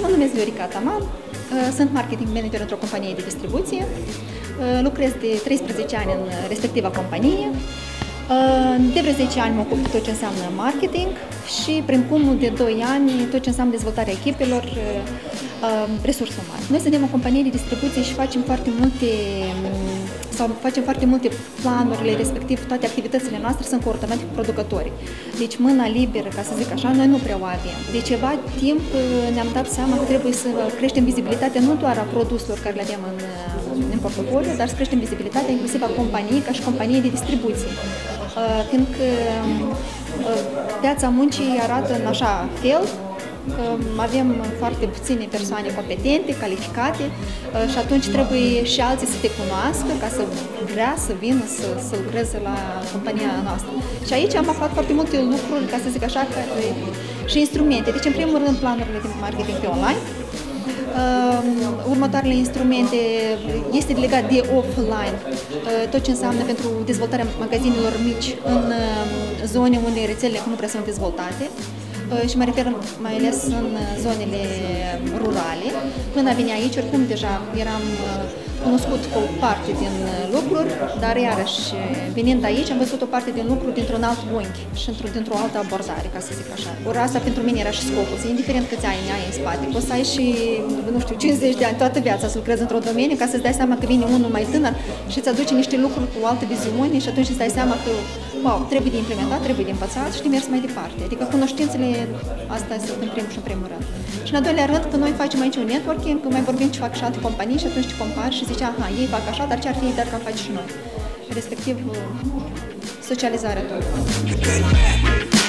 Mă numesc Viorica Ataman, sunt marketing manager într-o companie de distribuție, lucrez de 13 ani în respectiva companie. De vreo 10 ani mă ocup de tot ce înseamnă marketing și prin cumul de 2 ani tot ce înseamnă dezvoltarea echipelor, resurse umane. Noi suntem o companie de distribuție și facem foarte multe planurile, respectiv toate activitățile noastre sunt coordonate cu producătorii. Deci mâna liberă, ca să zic așa, noi nu prea o avem. De ceva timp ne-am dat seama că trebuie să creștem vizibilitatea nu doar a produselor care le avem în portofoliu, dar să creștem vizibilitatea inclusiv a companiei ca și companiei de distribuție. Fiindcă piața muncii arată în așa fel că avem foarte puține persoane competente, calificate și atunci trebuie și alții să te cunoască ca să vrea să vină să lucreze la compania noastră. Și aici am aflat foarte multe lucruri, ca să zic așa, și instrumente. Deci, în primul rând, planurile de marketing pe online. Următoarele instrumente este legat de offline, tot ce înseamnă pentru dezvoltarea magazinelor mici în zone unde rețelele nu prea sunt dezvoltate. Și mă refer mai ales în zonele rurale. Până a veni aici, oricum deja eram cunoscut cu o parte din lucruri, dar iarăși venind aici am văzut o parte din lucruri dintr-un alt unghi și dintr-o altă abordare, ca să zic așa. Ori asta pentru mine era și scopul, să indiferent câți ani ai în spate, poți să ai și, nu știu, 50 de ani, toată viața să lucrezi într-un domeniu, ca să-ți dai seama că vine unul mai tânăr și îți aduce niște lucruri cu altă viziune și atunci îți dai seama că, wow, trebuie de implementat, trebuie de învățat și de mers mai departe. Adică cunoștințele, asta sunt în primul și în primul rând. Și în al doilea rând, că noi facem aici un networking, că mai vorbim ce fac și alte companii și atunci te compari și zici, aha, ei fac așa, dar ce ar fi dar că am face și noi. Respectiv, socializarea tot.